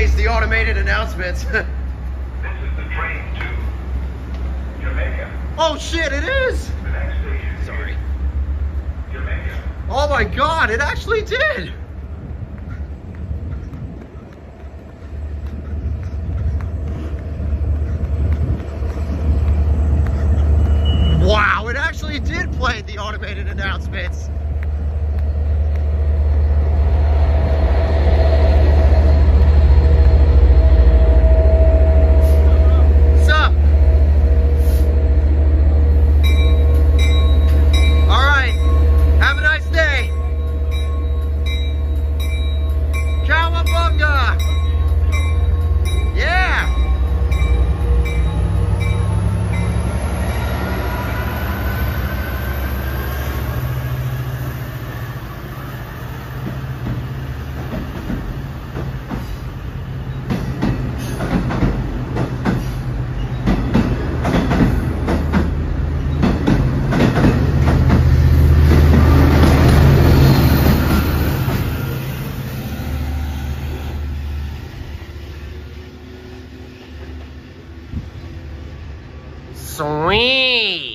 plays the automated announcements. This is the train to Jamaica. Oh shit, it is! The next station Sorry. is Jamaica. Oh my god, it actually did! Wow, it actually did play the automated announcements. COWABUNGA! Yeah! Sweet!